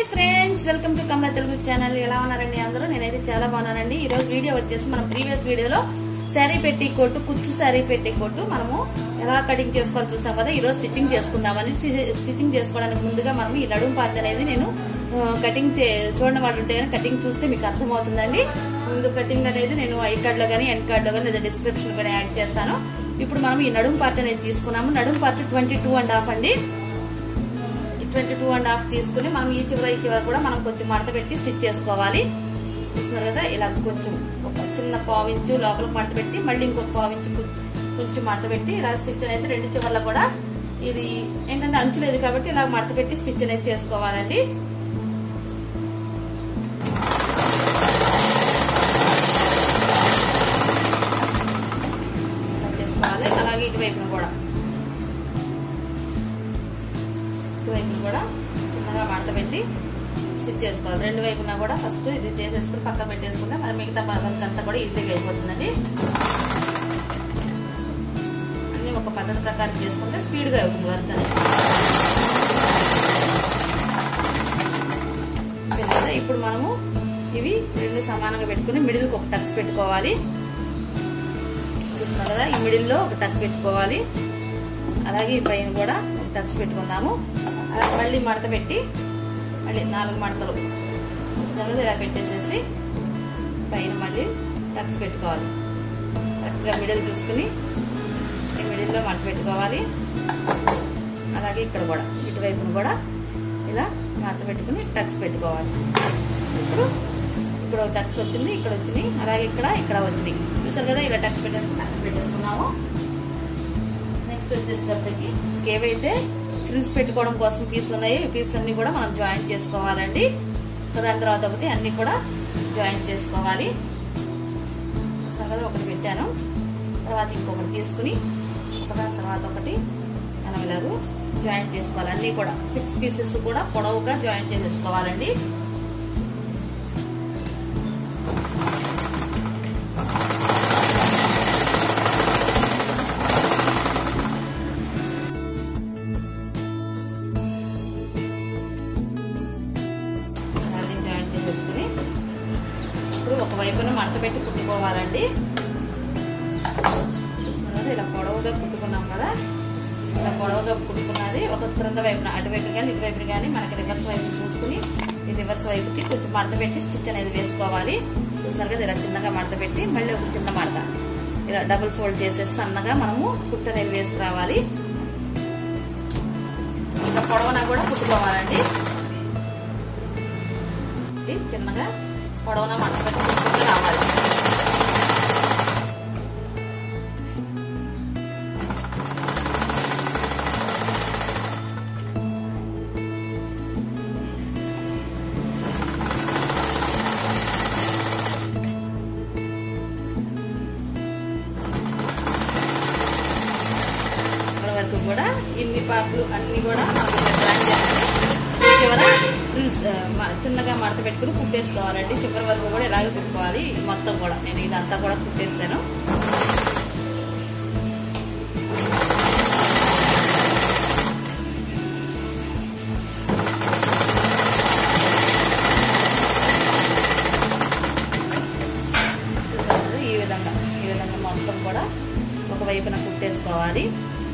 Friends, welcome to Kamala Telugu channel. ఎలా ఉన్నారండి అందరూ? నేనైతే చాలా బాగున్నానండి. ఈ రోజు వీడియో వచ్చేసి మనం ప్రీవియస్ వీడియోలో శారీ పెట్టి కొట్టు, కుచ్చు శారీ పెట్టి కొట్టు మనము ఎలా కటింగ్ చేసుకోవాలి చూసాం కదా. ఈ రోజు స్టిచ్చింగ్ చేసుకుందామని. స్టిచ్చింగ్ చేసుకోవడానికి ముందుగా మనం ఈ నడుం పార్ట్ అనేది నేను కటింగ్ చూడని వాళ్ళు ఉంటే కటింగ్ చూస్తే మీకు అర్థమవుతుందండి. ముందు కటింగ్ అనేది నేను ఐ కార్డ్ లో కానీ ఎన్ కార్డ్ లో కానీ లేదా డిస్క్రిప్షన్ కానీ యాడ్ చేస్తాను. ఇప్పుడు మనం ఈ నడుం పార్ట్ అనేది తీసుకున్నాము. నడుం పార్ట్ 22.5 అండి. 22.5 తీసుకుని మనం ఈ చివరి కూడా మనం కొంచెం మడత పెట్టి స్టిచ్ చేసుకోవాలి. చూస్తున్నారు కదా, ఇలా కొంచెం ఒక చిన్న పావించు లోపలికి మడత పెట్టి మళ్ళీ ఇంకొక పావించు కొంచెం మడత పెట్టి ఇలా స్టిచ్ అనేది రెండు చివర్ల కూడా ఇది ఏంటంటే అంచు లేదు కాబట్టి ఇలా మడత పెట్టి స్టిచ్ అనేది చేసుకోవాలండి. చేసుకోవాలి. అలాగే ఇటువైపును కూడా చిన్నగా మడత పెట్టి స్టిచ్ చేసుకోవాలి. రెండు వైపున కూడా ఫస్ట్ ఇది చేసేసుకుని పక్కన పెట్టేసుకుంటే మరి మిగతా వర్క్ అంతా కూడా ఈజీగా అయిపోతుందండి. అన్ని ఒక పద్ధతి ప్రకారం చేసుకుంటే స్పీడ్గా అవుతుంది వర్క్ అనేది. ఇప్పుడు మనము ఇవి రెండు సమానంగా పెట్టుకుని మిడిల్కి ఒక టక్స్ పెట్టుకోవాలి. చూస్తున్నారు కదా, ఈ మిడిల్లో ఒక టక్ పెట్టుకోవాలి. అలాగే ఈ పైన కూడా ఒక టక్స్ పెట్టుకుందాము. అలా మళ్ళీ మడత పెట్టి మళ్ళీ 4 మడతలు చూస్తున్నారు కదా, ఇలా పెట్టేసేసి పైన మళ్ళీ టక్స్ పెట్టుకోవాలి. కరెక్ట్గా మిడిల్ చూసుకుని ఈ మిడిల్లో మడత పెట్టుకోవాలి. అలాగే ఇక్కడ కూడా ఇటువైపును కూడా ఇలా మడత పెట్టుకుని టక్స్ పెట్టుకోవాలి. ఇప్పుడు ఇక్కడ టక్స్ వచ్చింది, ఇక్కడ వచ్చినాయి, అలాగే ఇక్కడ వచ్చినాయి. చూసారు కదా, ఇలా టక్స్ పెట్టేసుకున్నాము. నెక్స్ట్ వచ్చేసేటప్పటికి ఏవైతే ఫ్రిల్స్ పెట్టుకోవడం కోసం పీసులు ఉన్నాయో ఈ పీసులన్నీ కూడా మనం జాయింట్ చేసుకోవాలండి. దాని తర్వాత ఒకటి అన్ని కూడా జాయింట్ చేసుకోవాలి. చూస్తారు కదా, ఒకటి పెట్టాను, తర్వాత ఇంకొకటి తీసుకుని ఒకదాని తర్వాత ఒకటి మనం ఇలాగూ జాయింట్ చేసుకోవాలి. అన్ని కూడా 6 పీసెస్ కూడా పొడవుగా జాయింట్ చేసేసుకోవాలండి. ఇప్పుడు ఒక వైపున మడత పెట్టి కుట్టుకోవాలండి. చూస్తున్నారు కదా, ఇలా పొడవుగా కుట్టుకున్నాం కదా. ఇలా పొడవుగా కుట్టుకున్నది ఒక క్రింద వైపున అటువైపు కానీ ఇటువైపు కానీ మనకి రివర్స్ వైపు చూసుకుని ఈ రివర్స్ వైపుకి కొంచెం మడత పెట్టి స్టిచ్ అనేది వేసుకోవాలి. చూస్తున్నారు కదా, ఇలా చిన్నగా మడత పెట్టి మళ్ళీ ఒక చిన్న మడత ఇలా డబుల్ ఫోల్డ్ చేసేసి సన్నగా మనము కుట్టు అనేది వేసుకురావాలి. ఇలా పొడవునా కూడా కుట్టుకోవాలండి. చిన్నగా పొడవున మడత పెట్టి కుట్టుకుని రావాలి. ఇక్కడ వరకు కూడా ఇన్ని పార్ట్లు అన్ని కూడా చివర చిన్నగా మడత పెట్టుకుని కుట్టేసుకోవాలండి. చివరి వరకు కూడా ఇలాగే కుట్టుకోవాలి. మొత్తం కూడా నేను ఇదంతా కూడా కుట్టేస్తాను. ఈ విధంగా మొత్తం కూడా ఒక వైపున కుట్టేసుకోవాలి.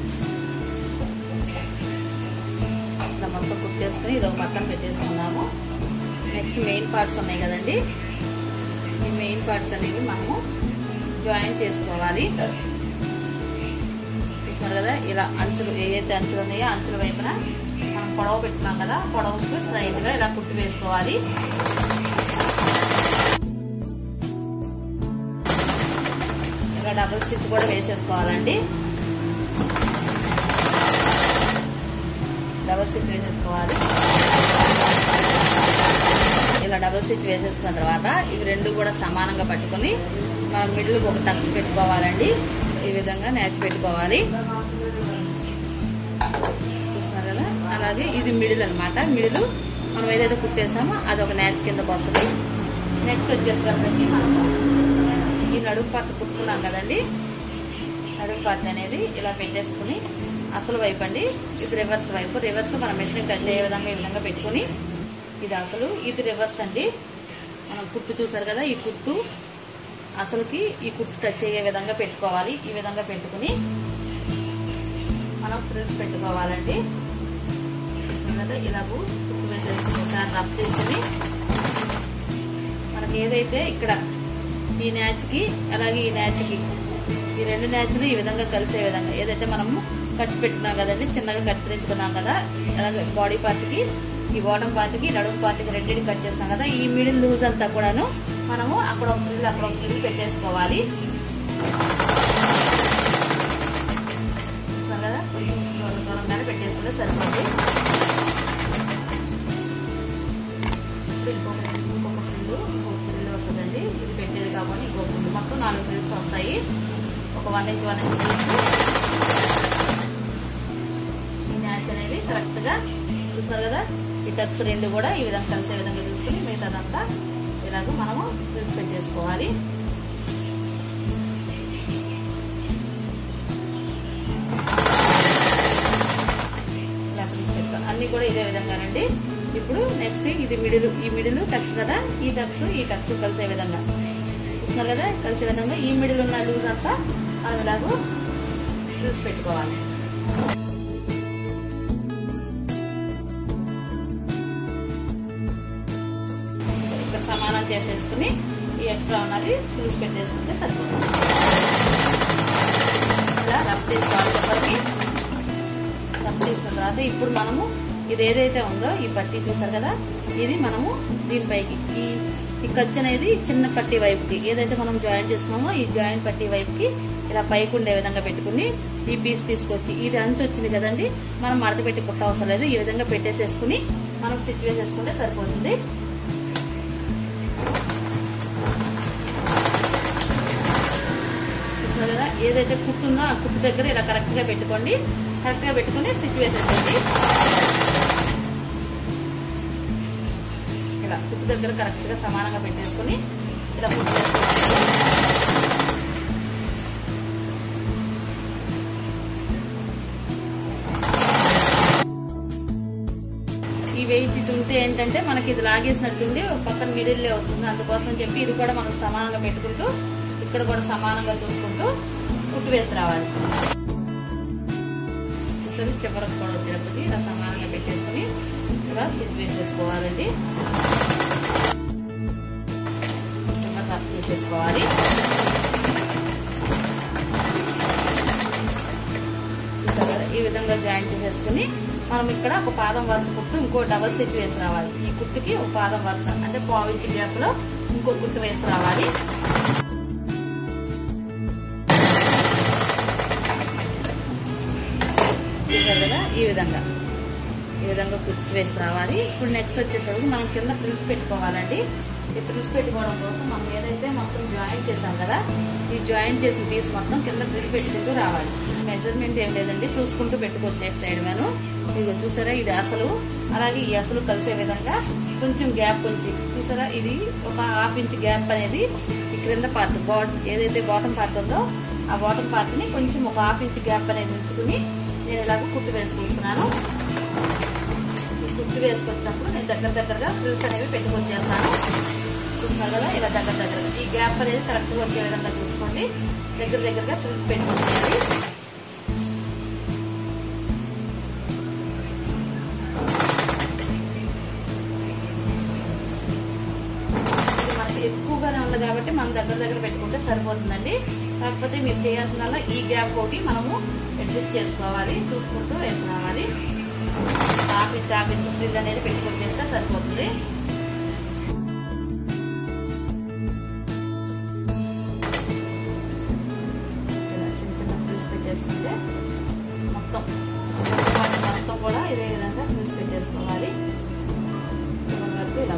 మొత్తం కుట్టేసుకుని ఇది ఒక పక్కన పెట్టేసుకున్నాము. నెక్స్ట్ మెయిన్ పార్ట్స్ ఉన్నాయి కదండి, ఈ మెయిన్ పార్ట్స్ అనేవి మనము జాయిన్ చేసుకోవాలి. చూస్తున్నారు కదా, ఇలా అంచులు ఏదైతే అంచులు ఉన్నాయో అంచుల వైపున మనం పొడవు పెట్టుకున్నాం కదా, పొడవుకు స్ట్రైట్ గా ఇలా కుట్టి వేసుకోవాలి. ఇలా డబుల్ స్టిచ్ కూడా వేసేసుకోవాలండి. డబుల్ స్టిచ్ వేసేసుకోవాలి. ఇలా డబుల్ స్టిచ్ వేసేసుకున్న తర్వాత ఇవి రెండు కూడా సమానంగా పట్టుకుని మనం మిడిల్కి ఒక టక్స్ పెట్టుకోవాలండి. ఈ విధంగా నేర్చి పెట్టుకోవాలి. చూస్తున్నారు కదా, అలాగే ఇది మిడిల్ అనమాట. మిడిల్ మనం ఏదైతే కుట్టేసామో అది ఒక నేర్చ్ కిందకు వస్తుంది. నెక్స్ట్ వచ్చేసరికి మనము ఈ నడుము పార్ట్ కుట్టుకున్నాం కదండి, నడుము పార్ట్ అనేది ఇలా పెట్టేసుకుని అసలు వైపు అండి, ఇది రివర్స్ వైపు. రివర్స్ మన మెషిన్ కట్ అయ్యే విధంగా ఈ విధంగా పెట్టుకుని ఇది అసలు, ఇది రివర్స్ అండి. మనం కుట్టు చూసారు కదా, ఈ కుట్టు అసలుకి ఈ కుట్టు టచ్ అయ్యే విధంగా పెట్టుకోవాలి. ఈ విధంగా పెట్టుకుని మనం ఫ్రిల్స్ పెట్టుకోవాలండి. కదా ఇలాగూ కుట్టు వేసేసుకుని ఒకసారి రబ్ చేసుకుని మనకి ఏదైతే ఇక్కడ ఈ న్యాచ్కి అలాగే ఈ న్యాచ్కి ఈ రెండు న్యాచ్లు ఈ విధంగా కలిసే విధంగా ఏదైతే మనము కట్స్ పెట్టుకున్నాం కదండి, చిన్నగా కత్తిరించుకున్నాం కదా, అలాగే బాడీ పార్ట్కి ఈ బాటమ్ పార్ట్కి నడుము పార్ట్కి రెండింటికి కట్ చేస్తాం కదా, ఈ మిడిల్ లూజ్ అంతా కూడాను మనము అక్కడ ఒక ఫ్రిల్ అక్కడ ఒక ఫ్రిల్ పెట్టేసుకోవాలి కదా. కొంచెం దూరంగానే పెట్టేసుకుంటే సరిపోతుంది. ఇప్పుడు ఇంకొక ఫ్రిల్ వస్తుందండి, ఇది పెట్టేది కాబట్టి ఇంకొక ఫ్రిల్, మొత్తం 4 ఫ్రిల్స్ వస్తాయి. ఒక 1 ఇంచ్ ఫ్రిల్స్. ఈ మ్యాచ్ అనేది కరెక్ట్గా చూస్తారు కదా, ఈ టక్స్ రెండు కూడా ఈ విధంగా కలిసే విధంగా చూసుకుని మిగతాదంతా ఇలాగ మనము ఫ్రిల్స్ పెట్టేసుకోవాలి. ఇలా ఫ్రిల్స్ పెట్టుకోవాలి. అన్ని కూడా ఇదే విధంగానండి. ఇప్పుడు నెక్స్ట్ ఇది ఈ మిడిల్ టక్స్ కదా, ఈ టక్స్ కలిసే విధంగా చూస్తున్నారు కదా, కలిసే విధంగా ఈ మిడిల్ ఉన్న లూజ్ అంతా మనం ఇలాగూ ఫ్రిల్స్ పెట్టుకోవాలి. ఇక్కడ సమానం చేసేసుకుని ఈ ఎక్స్ట్రా ఉన్నది ఫ్రిల్స్ పెట్టేసుకుంటే సరిపోతుంది. ఇలా రబ్ చేసుకోవాలి. ఒకరికి రబ్ చేసుకున్న తర్వాత ఇప్పుడు మనము ఇది ఏదైతే ఉందో ఈ పట్టీ చూసారు కదా, ఇది మనము దీనిపైకి ఈ ఖర్చు అనేది చిన్న పట్టీ వైపుకి ఏదైతే మనం జాయింట్ చేస్తున్నామో ఈ జాయింట్ పట్టీ వైపుకి ఇలా పైకి ఉండే విధంగా పెట్టుకుని ఈ పీస్ తీసుకొచ్చి ఇది అంచు వచ్చింది కదండి, మనం మడత పెట్టి కుట్ట అవసరం లేదు. ఈ విధంగా పెట్టేసేసుకుని మనం స్టిచ్ వేసేసుకుంటే సరిపోతుంది. చూస్తున్నారు కదా, ఏదైతే కుట్టు ఉందో ఆ కుట్టు దగ్గర ఇలా కరెక్ట్గా పెట్టుకోండి. కరెక్ట్గా పెట్టుకుని స్టిచ్ వేసేసేయండి. ఇలా కుట్టు దగ్గర కరెక్ట్గా సమానంగా పెట్టేసుకుని ఇలా కుట్టు వేసుకోవాలి. ఈ వెయిట్ ఇది ఉంటే ఏంటంటే మనకి ఇది లాగేసినట్టుండి పక్కన మిడిల్లే వస్తుంది. అందుకోసం చెప్పి ఇది కూడా మనం సమానంగా పెట్టుకుంటూ ఇక్కడ కూడా సమానంగా చూసుకుంటూ కుట్టు వేసి రావాలి. చివరకు కూడా వచ్చేటప్పటికి ఇలా సమానంగా పెట్టేసుకుని ఇలా స్టిచ్ వేసేసుకోవాలండి. కట్ చేసేసుకోవాలి. చూసారు కదా, ఈ విధంగా జాయింట్ చేసేసుకుని మనం ఇక్కడ ఒక పాదం వరుస కుట్టు ఇంకో డబల్ స్టిచ్ వేసి రావాలి. ఈ కుట్టుకి ఒక పాదం వరుస అంటే 1/4 ఇంచ్ గ్యాప్ లో ఇంకో కుట్టు వేసి రావాలి. కదా ఈ విధంగా కుట్టు వేసి రావాలి. ఇప్పుడు నెక్స్ట్ వచ్చేసరికి మనం కింద ఫ్రిల్స్ పెట్టుకోవాలండి. ఈ ఫ్రిల్స్ పెట్టుకోవడం కోసం మనం ఏదైతే మొత్తం జాయింట్ చేసాం కదా, ఈ జాయింట్ చేసిన పీస్ మొత్తం కింద ఫ్రిల్ పెట్టుకుంటూ రావాలి. మెజర్మెంట్ ఏం లేదండి, చూసుకుంటూ పెట్టుకోవచ్చు. సైడ్ గాను ఇదిగో చూసారా, ఇది అసలు అలాగే ఈ అసలు కలిసే విధంగా కొంచెం గ్యాప్ ఉంచి చూసారా, ఇది ఒక 1/2 ఇంచ్ గ్యాప్ అనేది ఈ క్రింద పార్ట్ ఏదైతే బాటమ్ పార్ట్ ఉందో ఆ బాటమ్ పార్ట్ ని కొంచెం ఒక 1/2 ఇంచ్ గ్యాప్ అనేది ఉంచుకుని నేను ఇలాగ కుట్టు వేసుకొస్తున్నాను. ఈ కుట్టు వేసుకొచ్చినప్పుడు నేను దగ్గరగా ఫ్రిల్స్ అనేవి పెట్టుకొచ్చేస్తాను. చూస్తున్నారు కదా, ఇలా దగ్గరగా ఈ గ్యాప్ అనేది కరెక్ట్గా వచ్చే విధంగా చూసుకోండి. దగ్గరగా ఫ్రిల్స్ పెట్టుకొచ్చేయాలి. ఇది మనకి ఎక్కువగానే ఉంది కాబట్టి మనం దగ్గర పెట్టుకుంటే సరిపోతుందండి. కాకపోతే మీరు చేయాల్సిన ఈ గ్యాప్ ఒకటి మనము అడ్జస్ట్ చేసుకోవాలి, చూసుకుంటూ వేసుకోవాలి. చాపించు ఫ్రిల్ అనేది పెట్టుకొచ్చేస్తే సరిపోతుంది. చిన్న ఫ్రిల్స్ పెట్టేసుకుంటే మొత్తం కూడా ఇదే విధంగా ఫ్రిల్స్ పెట్టేసుకోవాలి. వరకు ఇలా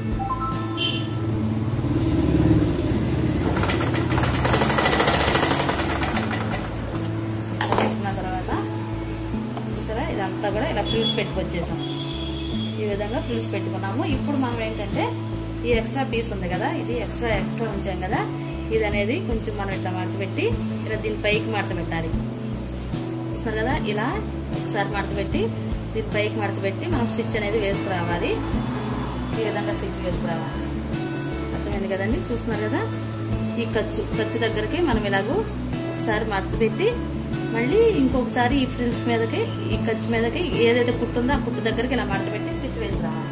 ఇదంతా కూడా ఇలా ఫ్రిల్స్ పెట్టుకొచ్చేసాం. ఈ విధంగా ఫ్రిల్స్ పెట్టుకున్నాము. ఇప్పుడు మనం ఏంటంటే ఈ ఎక్స్ట్రా పీస్ ఉంది కదా, ఇది ఎక్స్ట్రా ఉంచాం కదా, ఇది అనేది కొంచెం మనం ఇట్లా మడత పెట్టి ఇలా దీని పైకి మడత పెట్టాలి. చూస్తున్నారు కదా, ఇలా ఒకసారి మడత పెట్టి దీని పైకి మడత పెట్టి మనం స్టిచ్ అనేది వేసుకురావాలి. ఈ విధంగా స్టిచ్ వేసుకురావాలి. అర్థమైంది కదండి, చూస్తున్నారు కదా. ఈ ఖర్చు దగ్గరికి మనం ఇలాగూ ఒకసారి మడత పెట్టి మళ్ళీ ఇంకొకసారి ఈ ఫ్రిల్స్ మీదకి ఈ ఖర్చు మీదకి ఏదైతే కుట్టు ఉందో ఆ కుట్టు దగ్గరికి ఇలా మడత పెట్టి స్టిచ్ వేసి రావాలి.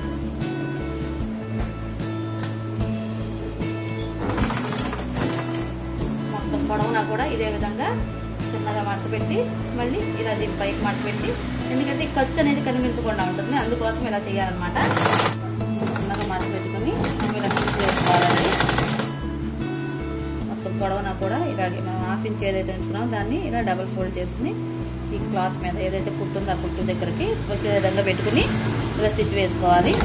మొత్తం పొడవునా కూడా ఇదే విధంగా చిన్నగా మడత పెట్టి మళ్ళీ ఇలా దీని పైకి మడత పెట్టి, ఎందుకంటే ఈ ఖర్చు అనేది కనిపించకుండా ఉంటుంది, అందుకోసం ఇలా చేయాలన్నమాట. చిన్నగా మడత పెట్టుకుని మనం ఇలా స్టిచ్ వేసుకోవాలండి. పొడవునా కూడా ఇలాగే మనం 1/2 ఇంచ్ ఏదైతే ఉంచుకున్నామో దాన్ని ఇలా డబుల్ ఫోల్డ్ చేసుకుని ఈ క్లాత్ మీద ఏదైతే కుట్టు ఉందో ఆ కుట్టు దగ్గరికి వచ్చే విధంగా పెట్టుకుని ఇలా స్టిచ్ వేసుకోవాలి.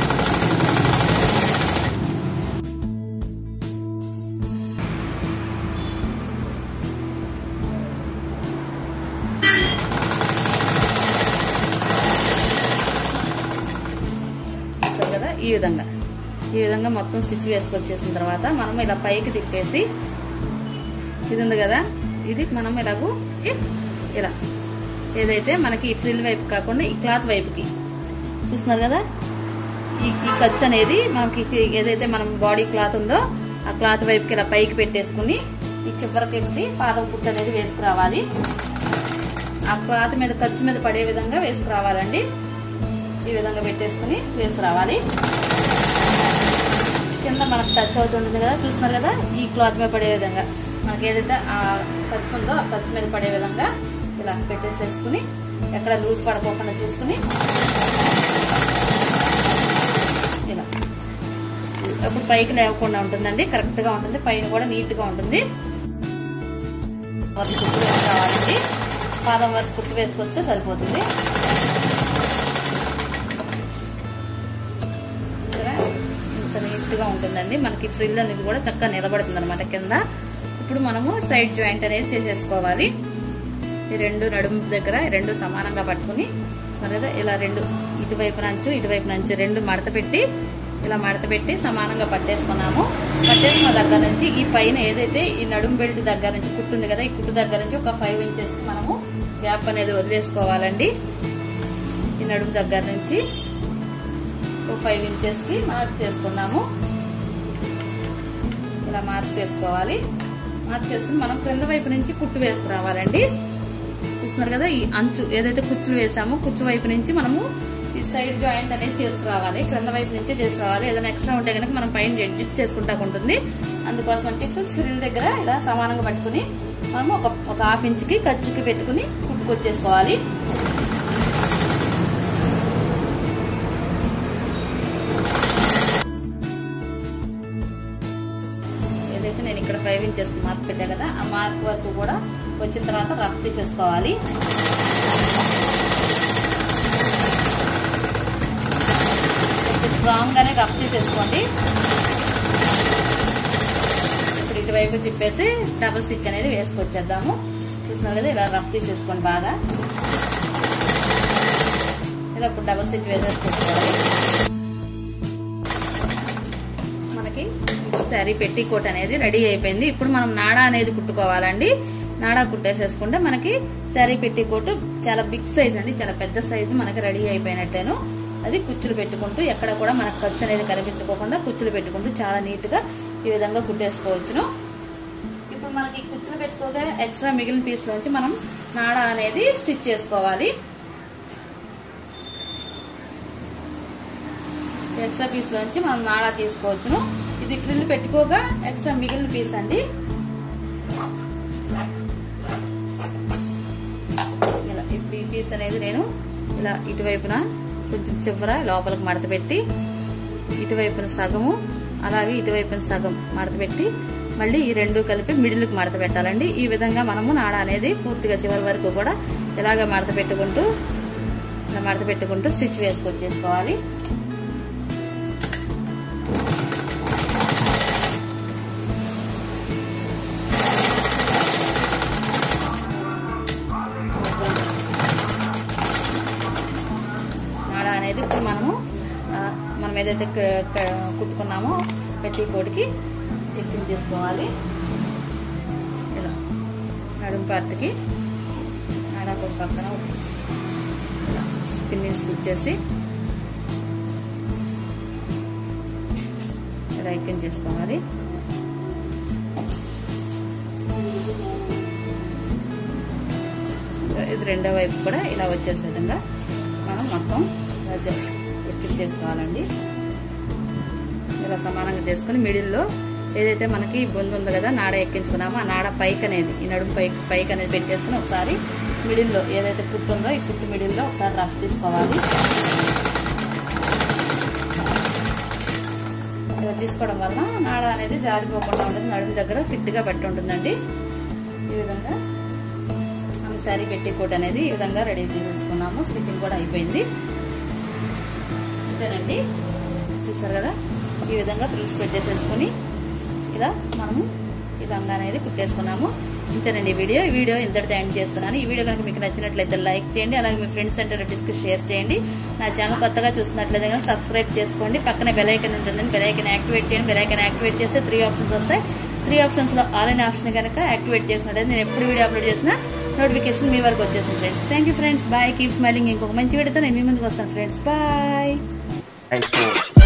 కదా ఈ విధంగా మొత్తం స్టిచ్ వేసుకొచ్చేసిన తర్వాత మనం ఇలా పైకి తిప్పేసి, ఇది ఉంది కదా, ఇది మనం ఇలాగూ ఇలా ఏదైతే మనకి ఈ ఫ్రిల్ వైపు కాకుండా ఈ క్లాత్ వైపుకి చూస్తున్నారు కదా, ఈ ఖర్చు అనేది మనకి ఏదైతే మనం బాడీ క్లాత్ ఉందో ఆ క్లాత్ వైపుకి ఇలా పైకి పెట్టేసుకుని ఈ చివరికి ఎత్తి పాదం కుట్టు అనేది వేసుకురావాలి. ఆ క్లాత్ మీద ఖర్చు మీద పడే విధంగా వేసుకురావాలండి. ఈ విధంగా పెట్టేసుకుని వేసుకురావాలి. కింద మనకు టచ్ అవుతుంటుంది కదా, చూస్తున్నారు కదా, ఈ క్లాత్ మీద పడే విధంగా మనకి ఏదైతే ఆ ఖర్చు ఉందో ఆ ఖర్చు మీద పడే విధంగా ఇలా పెట్టేసేసుకుని ఎక్కడ లూజ్ పడుకోకుండా చూసుకుని ఇలా అప్పుడు పైకి లేవకుండా ఉంటుందండి, కరెక్ట్గా ఉంటుంది, పైన కూడా నీట్గా ఉంటుంది. వరుస కుట్టు వేసుకోవాలండి, పాదం వరుస కుట్టు వేసుకొస్తే సరిపోతుంది. ఇంత నీట్గా ఉంటుందండి, మనకి ఫ్రిల్ అనేది కూడా చక్కగా నిలబడుతుంది అనమాట కింద. ఇప్పుడు మనము సైడ్ జాయింట్ అనేది చేసేసుకోవాలి. ఈ రెండు నడుము దగ్గర రెండు సమానంగా పట్టుకుని కదా ఇలా రెండు ఇటువైపు నుంచి రెండు మడత పెట్టి ఇలా మడత పెట్టి సమానంగా పట్టేసుకున్నాము. పట్టేసుకున్న దగ్గర నుంచి ఈ పైన ఏదైతే ఈ నడుము బెల్ట్ దగ్గర నుంచి కుట్టుంది కదా, ఈ కుట్టు దగ్గర నుంచి ఒక 5 ఇంచెస్ మనము గ్యాప్ అనేది వదిలేసుకోవాలండి. ఈ నడుము దగ్గర నుంచి ఒక 5 ఇంచెస్ కి మార్క్ చేసుకున్నాము. ఇలా మార్క్ చేసుకోవాలి. మార్క్ చేసుకుని మనం క్రింద వైపు నుంచి కుట్టు వేసుకురావాలండి. చూస్తున్నారు కదా, ఈ అంచు ఏదైతే కుచ్చులు వేసామో కుచ్చు వైపు నుంచి మనము ఈ సైడ్ జాయింట్ అనేది చేసుకురావాలి. క్రింద వైపు నుంచే చేసుకురావాలి. ఏదైనా ఎక్స్ట్రా ఉంటే కనుక మనం పైన అడ్జస్ట్ చేసుకుంటా ఉంటుంది. అందుకోసం అని చెప్పి ఫ్రిల్ దగ్గర ఇలా సమానంగా పట్టుకుని మనము ఒక 1/2 ఇంచుకి ఖర్చుకి పెట్టుకుని కుట్టుకొచ్చేసుకోవాలి. ఏదైతే నేను ఇక్కడ 5 ఇంచెస్ మార్క్ పెట్టా కదా, ఆ మార్క్ వరకు కూడా వచ్చిన తర్వాత రఫ్ తీసేసుకోవాలి. స్ట్రాంగ్ గానే రఫ్ తీసేసుకోండి. ఇప్పుడు ఇటువైపు తిప్పేసి డబుల్ స్టిచ్ అనేది వేసుకొచ్చేద్దాము. చూస్తున్నారు కదా, ఇలా రఫ్ తీసేసుకోండి బాగా. ఇలా ఇప్పుడు డబుల్ స్టిచ్ వేసేసుకోవాలి. మనకి శారీ పెట్టికోట్ అనేది రెడీ అయిపోయింది. ఇప్పుడు మనం నాడా అనేది కుట్టుకోవాలండి. నాడా కుట్టేసేసుకుంటే మనకి శారీ పెట్టికోట్ చాలా బిగ్ సైజ్ అండి, చాలా పెద్ద సైజు మనకి రెడీ అయిపోయినట్టేను. అది కుచ్చులు పెట్టుకుంటూ ఎక్కడ కూడా మనకు ఖర్చు అనేది కనిపించుకోకుండా కుచ్చులు పెట్టుకుంటూ చాలా నీట్ గా ఈ విధంగా కుట్టేసుకోవచ్చును. ఇప్పుడు మనకి కుచ్చులు పెట్టుకోగా ఎక్స్ట్రా మిగిలిన పీస్ లోంచి మనం నాడా అనేది స్టిచ్ చేసుకోవాలి. ఎక్స్ట్రా పీస్ లోంచి మనం నాడా తీసుకోవచ్చును. ఇది ఫ్రిల్ పెట్టుకోగా ఎక్స్ట్రా మిగిలిన పీస్ అండి. ఇలా ఇప్పుడు ఈ పీస్ అనేది నేను ఇలా ఇటువైపున కొంచెం చివర లోపలికి మడత పెట్టి ఇటువైపున సగము అలాగే ఇటువైపున సగం మడత పెట్టి మళ్ళీ ఈ రెండు కలిపి మిడిల్కి మడత పెట్టాలండి. ఈ విధంగా మనము నాడ అనేది పూర్తిగా చివరి వరకు కూడా ఇలాగ మడత పెట్టుకుంటూ స్టిచ్ వేసుకొచ్చేసుకోవాలి. అనేది ఇప్పుడు మనం ఏదైతే కుట్టుకున్నామో పెట్టికోట్కి ఎక్కించేసుకోవాలి. ఇలా నడుము పార్ట్కి నాడాకు పక్కన స్పిన్నింగ్ స్టిచ్ చేసి ఇలా ఎక్కించేసుకోవాలి. ఇది రెండో వైపు కూడా ఇలా వచ్చేసే విధంగా మనం మొత్తం ఎక్కించేసుకోవాలండి. ఇలా సమానంగా చేసుకుని మిడిల్లో ఏదైతే మనకి బొందు ఉంది కదా నాడ ఎక్కించుకున్నామో ఆ నాడ పైకి అనేది ఈ నడుము పైకి అనేది పెట్టేసుకుని ఒకసారి మిడిల్లో ఏదైతే పుట్టు ఉందో ఈ పుట్టు మిడిల్లో ఒకసారి రఫ్ తీసుకోవాలి. ఇలా తీసుకోవడం వల్ల నాడ అనేది జారిపోకుండా ఉంటుంది, నడుము దగ్గర ఫిట్గా పెట్టి ఉంటుందండి. ఈ విధంగా మనం శారీ పెట్టి కోట్ అనేది ఈ విధంగా రెడీ చేసుకున్నాము. స్టిచ్చింగ్ కూడా అయిపోయింది. అంతేనండి, చూసారు కదా ఈ విధంగా ఫ్రిల్స్ పెట్టేసేసుకుని ఇలా మనము ఈ లంగా అనేది కుట్టేసుకున్నాము. ఇంతేనండి ఈ వీడియో ఇంతటితో ఎండ్ చేస్తున్నాను. ఈ వీడియో కనుక మీకు నచ్చినట్లయితే లైక్ చేయండి, అలాగే మీ ఫ్రెండ్స్ అండ్ రిలేటివ్స్కి షేర్ చేయండి. నా ఛానల్ కొత్తగా చూస్తున్నట్లయితే కనుక సబ్స్క్రైబ్ చేసుకోండి. పక్కనే బెల్ ఐకాన్ ఉంటుందని బెల్ ఐకాన్ యాక్టివేట్ చేయండి. బెల్ ఐకాన్ యాక్టివేట్ చేస్తే 3 ఆప్షన్స్ వస్తాయి. 3 ఆప్షన్స్లో ఆల్ అనే ఆప్షన్ కనుక యాక్టివేట్ చేసినట్లయితే నేను ఎప్పుడు వీడియో అప్లోడ్ చేసినా నోటిఫికేషన్ మీ వరకు వచ్చేసింది friends. Thank you friends, bye, keep smiling. ఇంకొక మంచి వీడియోతో నేను మీ ముందుకు వస్తాను ఫ్రెండ్స్, బాయ్.